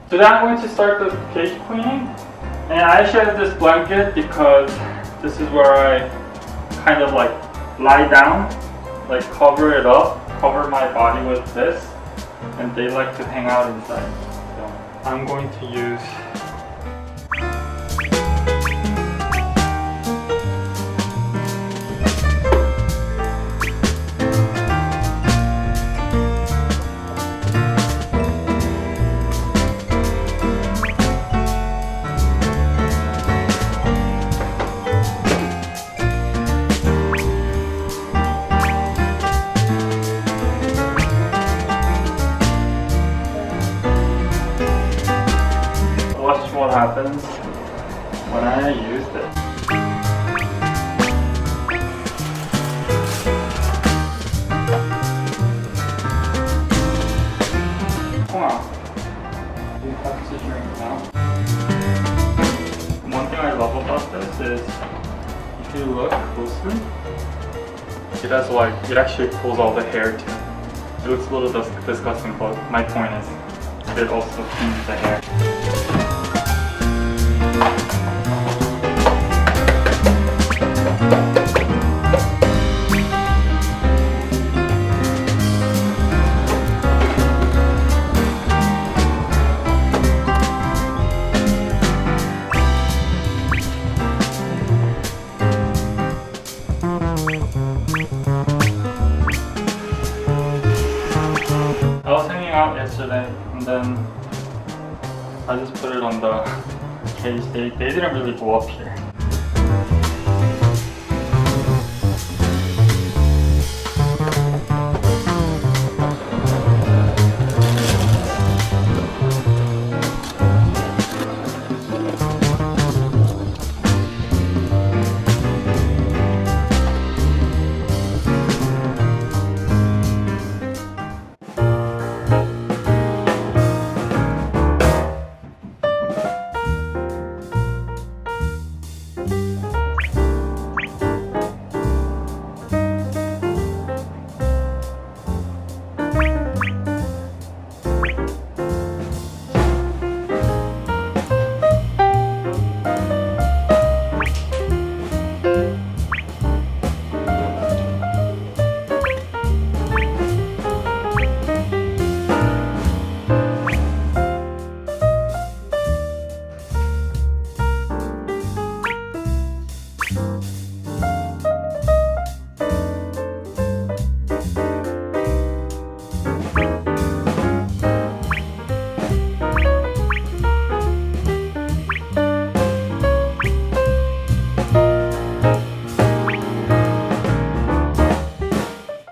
Today I'm going to start the cage cleaning, and I actually have this blanket because this is where I kind of like lie down, like cover it up, cover my body with this, and they like to hang out inside. So I'm going to use what happens when I use it. Come on. You have to drink now. One thing I love about this is if you look closely, it has like, it actually pulls all the hair too. It looks a little disgusting, but my point is it also cleans the hair. I was hanging out yesterday and then I just put it on the cage. They didn't really go up here.